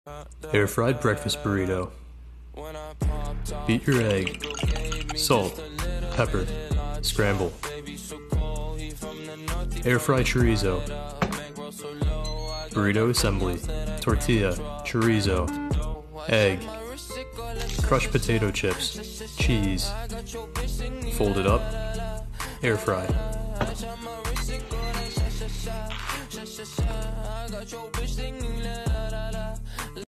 Air fried breakfast burrito. Beat your egg. Salt. Pepper. Scramble. Air fry chorizo. Burrito assembly. Tortilla. Chorizo. Egg. Crushed potato chips. Cheese. Fold it up. Air fry.